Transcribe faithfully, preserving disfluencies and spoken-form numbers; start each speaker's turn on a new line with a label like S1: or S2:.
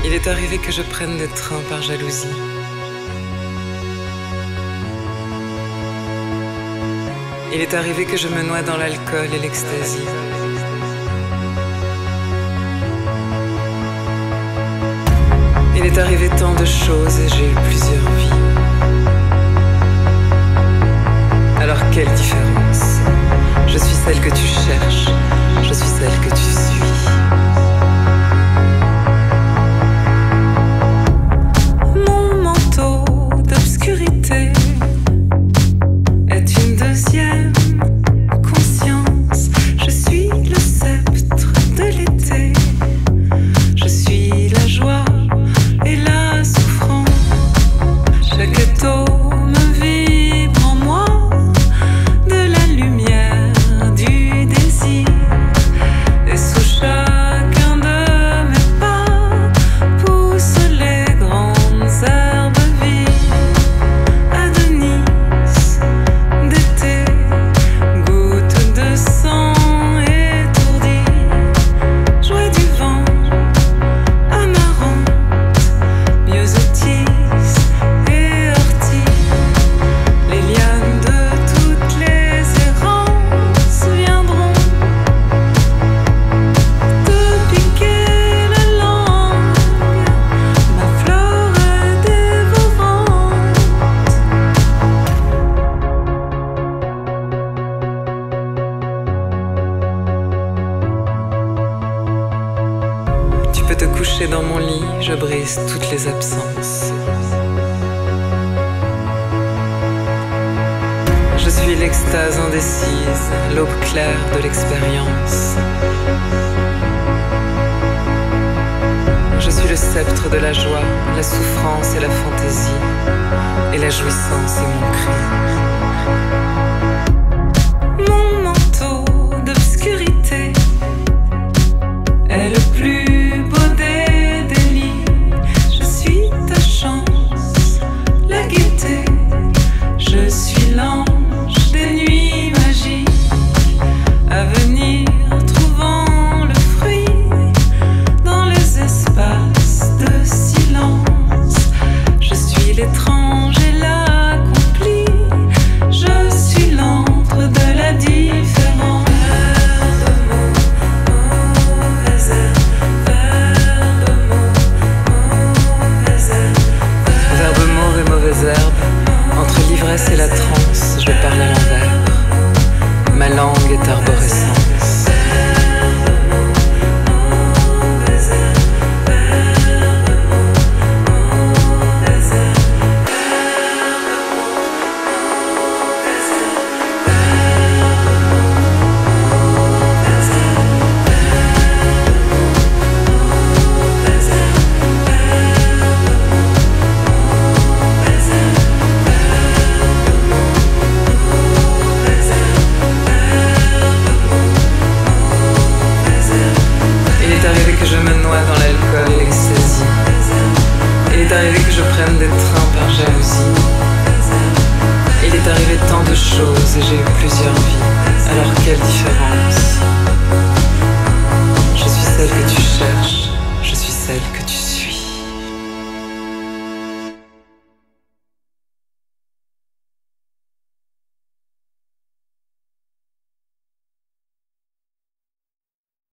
S1: Il est arrivé que je prenne des trains par jalousie. Il est arrivé que je me noie dans l'alcool et l'ecstasy. Il est arrivé tant de choses et j'ai eu plusieurs vies. Alors quelle différence? Je suis celle que tu cherches, je suis celle que tu suis. Mon manteau d'obscurité est une deuxième conscience. Je suis le sceptre de l'été. Je suis la joie et la souffrance. Chaque atome vibre en moi de la lumière du désir. Et sous chacun de mes pas poussent les grandes herbes vives. Adonis d'été, gouttes de sang étourdies, jouet du vent, amarante, myosotis et ortie. Les lianes de toutes les errances viendront te piquer la langue. Ma fleur est dévorante. Tu peux te coucher dans mon lit, je brise toutes les absences. Je suis l'extase indécise, l'aube claire de l'expérience. Je suis le sceptre de la joie, la souffrance et la fantaisie, et la jouissance est mon cri. Mon manteau d'obscurité est le plus beau des délits. Je suis ta chance, la gaieté. Je suis l'ange des nuits magiques, à venir trouvant le fruit dans les espaces de silence. Je suis l'étrange et l'accompli. Je suis l'antre de la différence. Verbe mauve et mauvaise herbe, entre l'ivresse et la transe, je parle à l'envers. Ma langue est arborescence. Il est arrivé que je me noie dans l'alcool et l'ecstasy. Il est arrivé que je prenne des trains par jalousie. Il est arrivé tant de choses et j'ai eu plusieurs vies. Alors quelle différence? Je suis celle que tu cherches, je suis celle que